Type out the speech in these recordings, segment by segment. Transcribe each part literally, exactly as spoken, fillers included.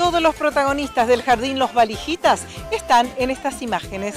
Todos los protagonistas del Jardín Los Valijitas están en estas imágenes.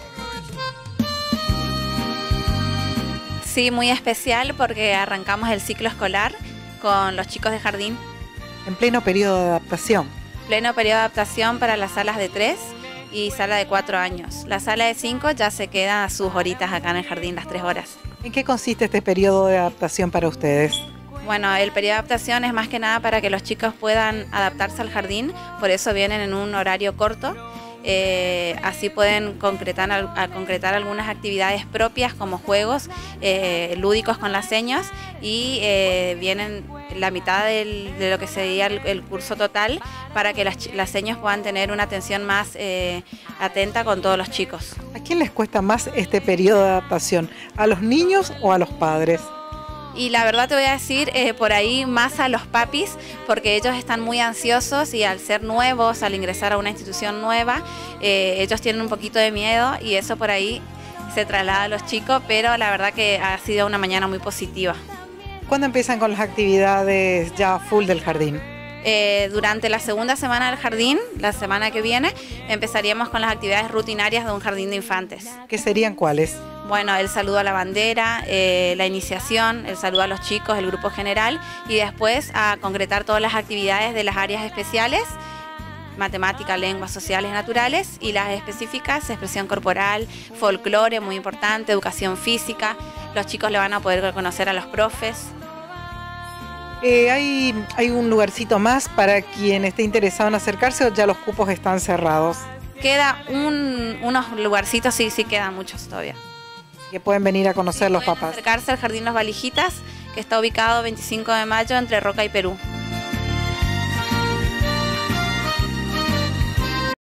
Sí, muy especial porque arrancamos el ciclo escolar con los chicos de jardín. En pleno periodo de adaptación. Pleno periodo de adaptación para las salas de tres y sala de cuatro años. La sala de cinco ya se queda a sus horitas acá en el jardín, las tres horas. ¿En qué consiste este periodo de adaptación para ustedes? Bueno, el periodo de adaptación es más que nada para que los chicos puedan adaptarse al jardín, por eso vienen en un horario corto. Eh, así pueden concretar, a concretar algunas actividades propias como juegos eh, lúdicos con las señas y eh, vienen la mitad del, de lo que sería el, el curso total para que las, las señas puedan tener una atención más eh, atenta con todos los chicos. ¿A quién les cuesta más este periodo de adaptación? ¿A los niños o a los padres? Y la verdad te voy a decir, eh, por ahí más a los papis, porque ellos están muy ansiosos y al ser nuevos, al ingresar a una institución nueva, eh, ellos tienen un poquito de miedo y eso por ahí se traslada a los chicos, pero la verdad que ha sido una mañana muy positiva. ¿Cuándo empiezan con las actividades ya full del jardín? Eh, durante la segunda semana del jardín, la semana que viene, empezaríamos con las actividades rutinarias de un jardín de infantes. ¿Qué serían cuáles? Bueno, el saludo a la bandera, eh, la iniciación, el saludo a los chicos, el grupo general y después a concretar todas las actividades de las áreas especiales, matemática, lenguas sociales, naturales y las específicas, expresión corporal, folclore, muy importante, educación física. Los chicos le van a poder conocer a los profes. Eh, ¿hay, ¿Hay un lugarcito más para quien esté interesado en acercarse o ya los cupos están cerrados? Queda un, unos lugarcitos, sí, sí quedan muchos todavía. Que pueden venir a conocer sí, los pueden papás. Acercarse al Jardín Los Valijitas, que está ubicado veinticinco de mayo entre Roca y Perú.